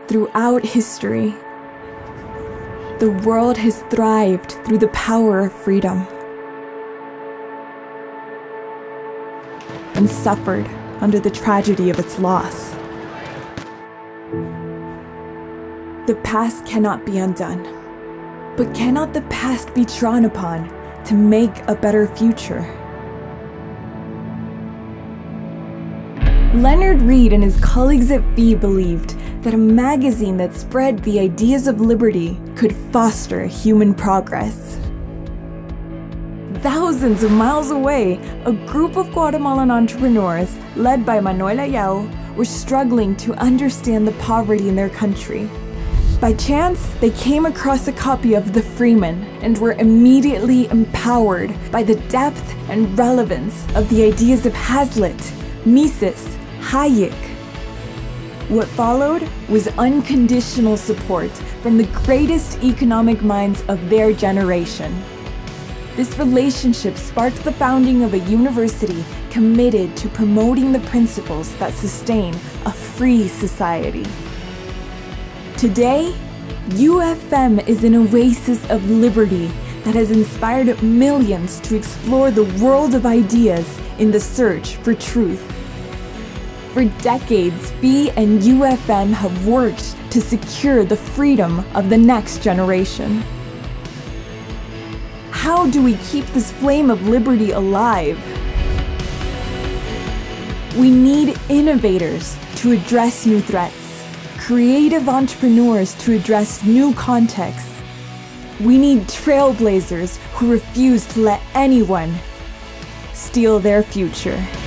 throughout history. The world has thrived through the power of freedom and suffered under the tragedy of its loss. The past cannot be undone, but cannot the past be drawn upon to make a better future? Leonard Read and his colleagues at FEE believed that a magazine that spread the ideas of liberty could foster human progress. Thousands of miles away, a group of Guatemalan entrepreneurs, led by Manuel, were struggling to understand the poverty in their country. By chance, they came across a copy of the Freeman and were immediately empowered by the depth and relevance of the ideas of Hazlitt, Mises, Hayek. What followed was unconditional support from the greatest economic minds of their generation. This relationship sparked the founding of a university committed to promoting the principles that sustain a free society. Today, UFM is an oasis of liberty that has inspired millions to explore the world of ideas in the search for truth. For decades, FEE and UFM have worked to secure the freedom of the next generation. How do we keep this flame of liberty alive? We need innovators to address new threats, creative entrepreneurs to address new contexts. We need trailblazers who refuse to let anyone steal their future.